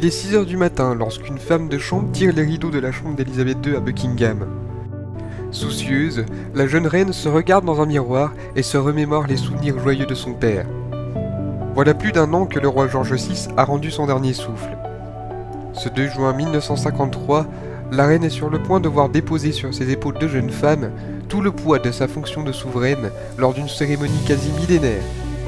Il est 6 heures du matin lorsqu'une femme de chambre tire les rideaux de la chambre d'Élisabeth II à Buckingham. Soucieuse, la jeune reine se regarde dans un miroir et se remémore les souvenirs joyeux de son père. Voilà plus d'1 an que le roi George VI a rendu son dernier souffle. Ce 2 juin 1953, la reine est sur le point de voir déposer sur ses épaules de jeune femme tout le poids de sa fonction de souveraine lors d'une cérémonie quasi millénaire.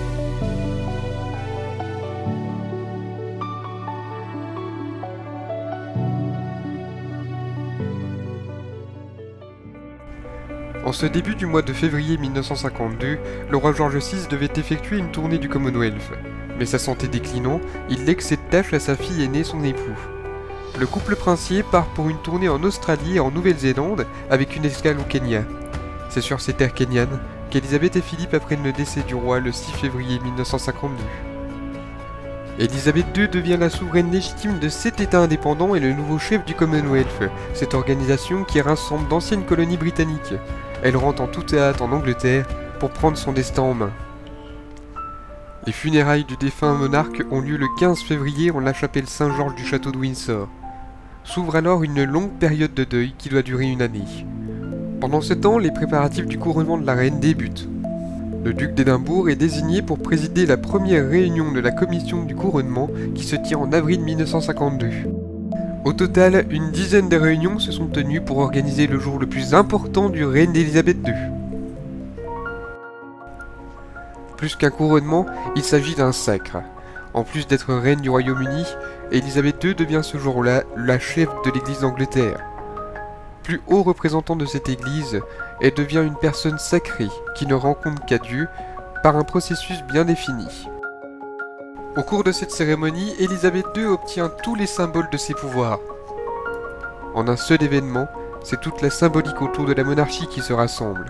En ce début du mois de février 1952, le roi George VI devait effectuer une tournée du Commonwealth. Mais sa santé déclinant, il lègue cette tâche à sa fille aînée, son époux. Le couple princier part pour une tournée en Australie et en Nouvelle-Zélande avec une escale au Kenya. C'est sur ces terres kenyanes qu'Élisabeth et Philippe apprennent le décès du roi le 6 février 1952. Élisabeth II devient la souveraine légitime de 7 États indépendants et le nouveau chef du Commonwealth, cette organisation qui rassemble d'anciennes colonies britanniques. Elle rentre en toute hâte en Angleterre pour prendre son destin en main. Les funérailles du défunt monarque ont lieu le 15 février en la chapelle Saint-Georges du château de Windsor. S'ouvre alors une longue période de deuil qui doit durer 1 année. Pendant ce temps, les préparatifs du couronnement de la reine débutent. Le duc d'Édimbourg est désigné pour présider la première réunion de la commission du couronnement qui se tient en avril 1952. Au total, une dizaine de réunions se sont tenues pour organiser le jour le plus important du règne d'Élisabeth II. Plus qu'un couronnement, il s'agit d'un sacre. En plus d'être reine du Royaume-Uni, Élisabeth II devient ce jour-là la chef de l'Église d'Angleterre. Plus haut représentant de cette Église, elle devient une personne sacrée qui ne rencontre qu'à Dieu par un processus bien défini. Au cours de cette cérémonie, Élisabeth II obtient tous les symboles de ses pouvoirs. En un seul événement, c'est toute la symbolique autour de la monarchie qui se rassemble.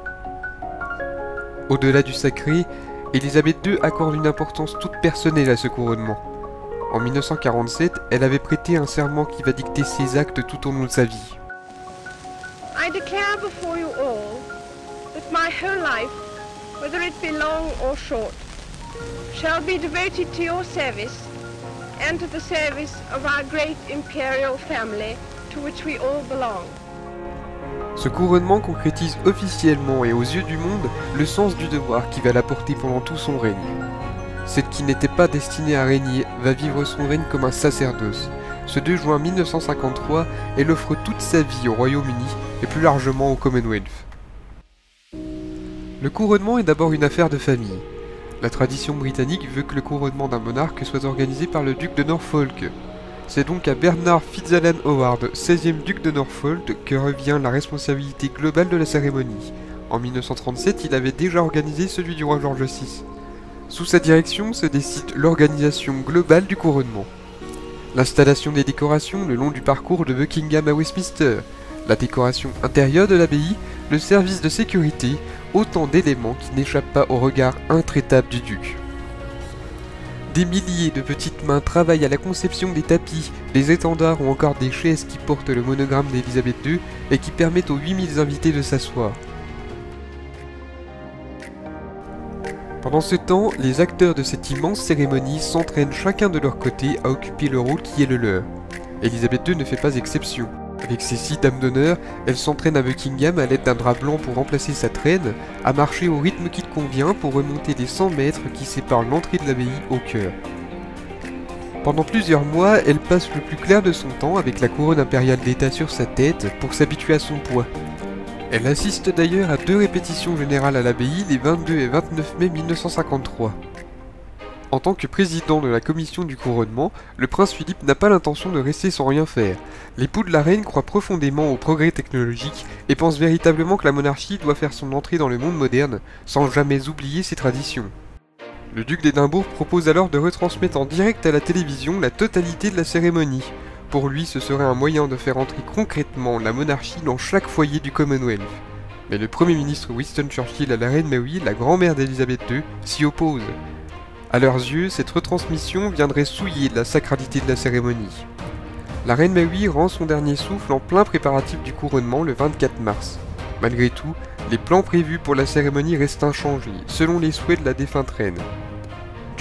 Au-delà du sacré, Élisabeth II accorde une importance toute personnelle à ce couronnement. En 1947, elle avait prêté un serment qui va dicter ses actes tout au long de sa vie. I declare before you all that my whole life, whether it be long or short, shall be devoted to your service and to the service of our great imperial family to which we all belong. Ce couronnement concrétise officiellement et aux yeux du monde le sens du devoir qui va la porter pendant tout son règne. Celle qui n'était pas destinée à régner va vivre son règne comme un sacerdoce. Ce 2 juin 1953, elle offre toute sa vie au Royaume-Uni et plus largement au Commonwealth. Le couronnement est d'abord une affaire de famille. La tradition britannique veut que le couronnement d'un monarque soit organisé par le duc de Norfolk. C'est donc à Bernard Fitzalan Howard, 16e duc de Norfolk, que revient la responsabilité globale de la cérémonie. En 1937, il avait déjà organisé celui du roi George VI. Sous sa direction se décide l'organisation globale du couronnement. L'installation des décorations le long du parcours de Buckingham à Westminster, la décoration intérieure de l'abbaye, le service de sécurité, autant d'éléments qui n'échappent pas au regard intraitable du duc. Des milliers de petites mains travaillent à la conception des tapis, des étendards ou encore des chaises qui portent le monogramme d'Élisabeth II et qui permettent aux 8000 invités de s'asseoir. Pendant ce temps, les acteurs de cette immense cérémonie s'entraînent chacun de leur côté à occuper le rôle qui est le leur. Élisabeth II ne fait pas exception. Avec ses 6 dames d'honneur, elle s'entraîne à Buckingham à l'aide d'un drap blanc pour remplacer sa traîne, à marcher au rythme qui convient pour remonter les 100 mètres qui séparent l'entrée de l'abbaye au cœur. Pendant plusieurs mois, elle passe le plus clair de son temps avec la couronne impériale d'État sur sa tête pour s'habituer à son poids. Elle assiste d'ailleurs à 2 répétitions générales à l'abbaye les 22 et 29 mai 1953. En tant que président de la commission du couronnement, le prince Philippe n'a pas l'intention de rester sans rien faire. L'époux de la reine croit profondément au progrès technologique et pense véritablement que la monarchie doit faire son entrée dans le monde moderne, sans jamais oublier ses traditions. Le duc d'Édimbourg propose alors de retransmettre en direct à la télévision la totalité de la cérémonie. Pour lui, ce serait un moyen de faire entrer concrètement la monarchie dans chaque foyer du Commonwealth. Mais le Premier ministre Winston Churchill et la reine Mary, la grand-mère d'Élisabeth II, s'y opposent. À leurs yeux, cette retransmission viendrait souiller la sacralité de la cérémonie. La reine Mary rend son dernier souffle en plein préparatif du couronnement le 24 mars. Malgré tout, les plans prévus pour la cérémonie restent inchangés, selon les souhaits de la défunte reine.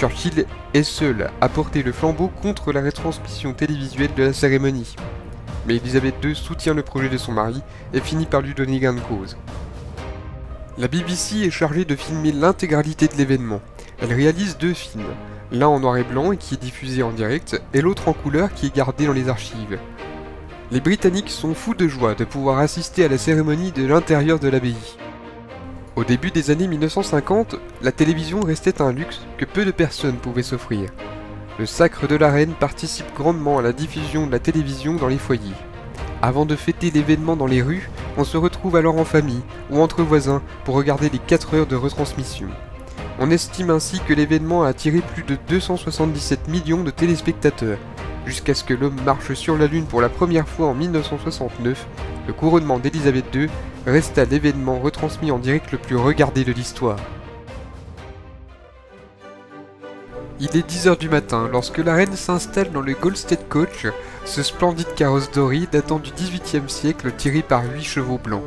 Churchill est seul à porter le flambeau contre la retransmission télévisuelle de la cérémonie. Mais Elizabeth II soutient le projet de son mari et finit par lui donner gain de cause. La BBC est chargée de filmer l'intégralité de l'événement. Elle réalise 2 films, l'un en noir et blanc et qui est diffusé en direct, et l'autre en couleur qui est gardé dans les archives. Les Britanniques sont fous de joie de pouvoir assister à la cérémonie de l'intérieur de l'abbaye. Au début des années 1950, la télévision restait un luxe que peu de personnes pouvaient s'offrir. Le sacre de la reine participe grandement à la diffusion de la télévision dans les foyers. Avant de fêter l'événement dans les rues, on se retrouve alors en famille ou entre voisins pour regarder les 4 heures de retransmission. On estime ainsi que l'événement a attiré plus de 277 millions de téléspectateurs. Jusqu'à ce que l'homme marche sur la Lune pour la première fois en 1969, le couronnement d'Elisabeth II resta l'événement retransmis en direct le plus regardé de l'histoire. Il est 10 h du matin lorsque la reine s'installe dans le Golstead Coach, ce splendide carrosse doré datant du XVIIIe siècle tiré par 8 chevaux blancs.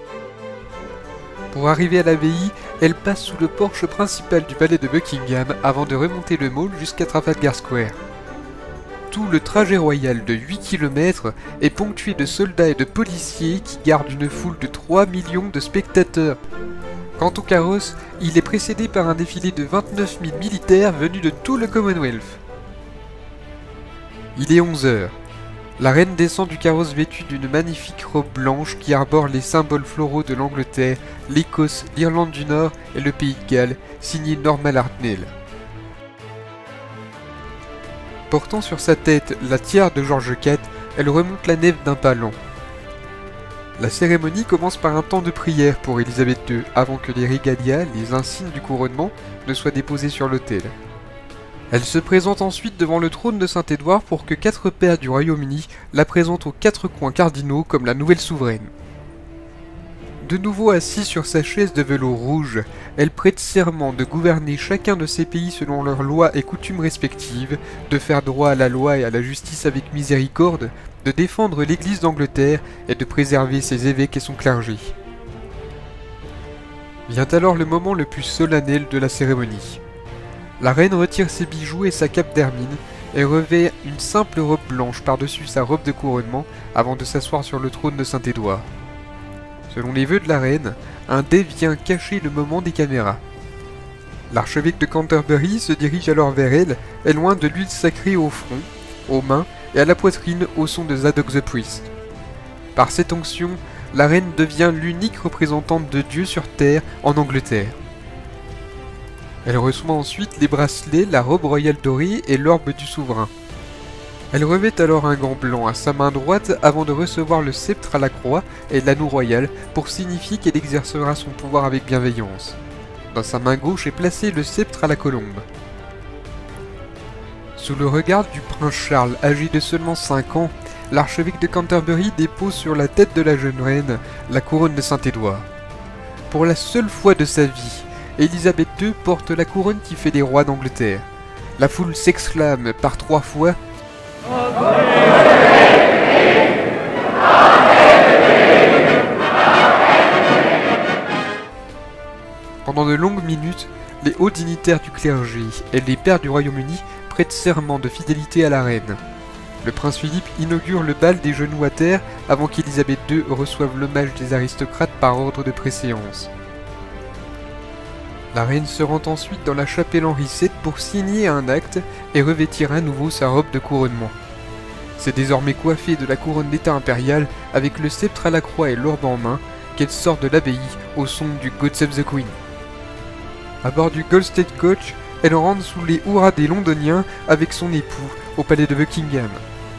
Pour arriver à l'abbaye, elle passe sous le porche principal du palais de Buckingham avant de remonter le Mall jusqu'à Trafalgar Square. Tout le trajet royal de 8 km est ponctué de soldats et de policiers qui gardent une foule de 3 millions de spectateurs. Quant au carrosse, il est précédé par un défilé de 29 000 militaires venus de tout le Commonwealth. Il est 11 h. La reine descend du carrosse vêtue d'une magnifique robe blanche qui arbore les symboles floraux de l'Angleterre, l'Écosse, l'Irlande du Nord et le Pays de Galles, signé Norman Hartnell. Portant sur sa tête la tiare de George IV, elle remonte la nef d'un pas lent. La cérémonie commence par un temps de prière pour Elisabeth II avant que les régalias, les insignes du couronnement, ne soient déposés sur l'autel. Elle se présente ensuite devant le trône de Saint-Édouard pour que 4 pairs du Royaume-Uni la présentent aux 4 coins cardinaux comme la nouvelle souveraine. De nouveau assise sur sa chaise de velours rouge, elle prête serment de gouverner chacun de ces pays selon leurs lois et coutumes respectives, de faire droit à la loi et à la justice avec miséricorde, de défendre l'Église d'Angleterre et de préserver ses évêques et son clergé. Vient alors le moment le plus solennel de la cérémonie. La reine retire ses bijoux et sa cape d'hermine et revêt une simple robe blanche par-dessus sa robe de couronnement avant de s'asseoir sur le trône de Saint-Édouard. Selon les vœux de la reine, un dais vient cacher le moment des caméras. L'archevêque de Canterbury se dirige alors vers elle et loin de l'huile sacrée au front, aux mains et à la poitrine au son de Zadok the Priest. Par cette onction, la reine devient l'unique représentante de Dieu sur terre en Angleterre. Elle reçoit ensuite les bracelets, la robe royale dorée et l'orbe du souverain. Elle revêt alors un gant blanc à sa main droite avant de recevoir le sceptre à la croix et l'anneau royal pour signifier qu'elle exercera son pouvoir avec bienveillance. Dans sa main gauche est placé le sceptre à la colombe. Sous le regard du prince Charles, âgé de seulement 5 ans, l'archevêque de Canterbury dépose sur la tête de la jeune reine la couronne de Saint-Édouard. Pour la seule fois de sa vie, Elisabeth II porte la couronne qui fait les rois d'Angleterre. La foule s'exclame par 3 fois « Pendant de longues minutes, les hauts dignitaires du clergé et les pairs du Royaume-Uni prêtent serment de fidélité à la reine. Le prince Philippe inaugure le bal des genoux à terre avant qu'Elisabeth II reçoive l'hommage des aristocrates par ordre de préséance. La reine se rend ensuite dans la chapelle Henri VII pour signer un acte et revêtir à nouveau sa robe de couronnement. C'est désormais coiffée de la couronne d'état impériale avec le sceptre à la croix et l'orbe en main qu'elle sort de l'abbaye au son du God Save the Queen. À bord du Golstead Coach, elle rentre sous les hurrahs des Londoniens avec son époux au palais de Buckingham.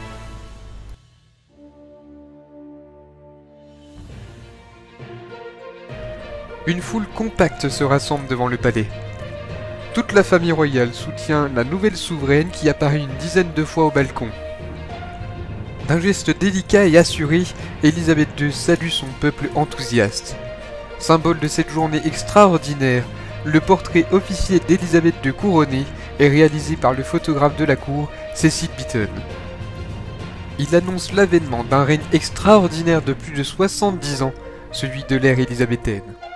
Une foule compacte se rassemble devant le palais. Toute la famille royale soutient la nouvelle souveraine qui apparaît une dizaine de fois au balcon. D'un geste délicat et assuré, Elisabeth II salue son peuple enthousiaste. Symbole de cette journée extraordinaire, le portrait officiel d'Elisabeth II couronnée est réalisé par le photographe de la cour, Cecil Beaton. Il annonce l'avènement d'un règne extraordinaire de plus de 70 ans, celui de l'ère élisabéthaine.